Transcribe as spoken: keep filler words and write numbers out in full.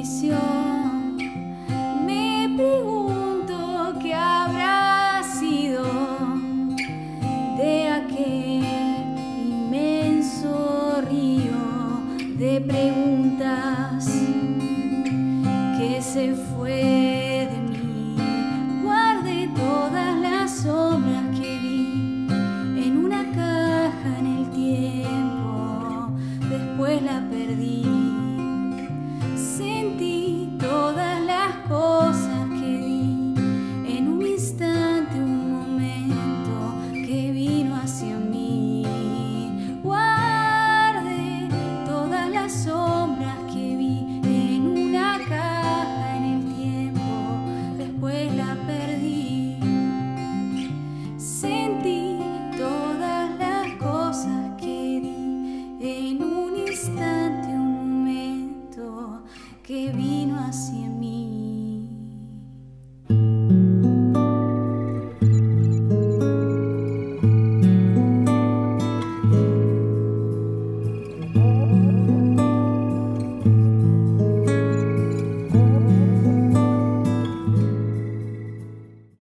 bendición. Me pregunto qué habrá sido de aquel inmenso río de preguntas que se fue de mí. Guardé todas las sombras que vi en una caja en el tiempo, después la perdí. Sentí todas las cosas que vi en un instante, un momento que vino hacia mí. Guardé todas las sombras que vi en una caja en el tiempo, después la perdí. Sentí todas las cosas que vi en un instante, un momento que vino hacia mí.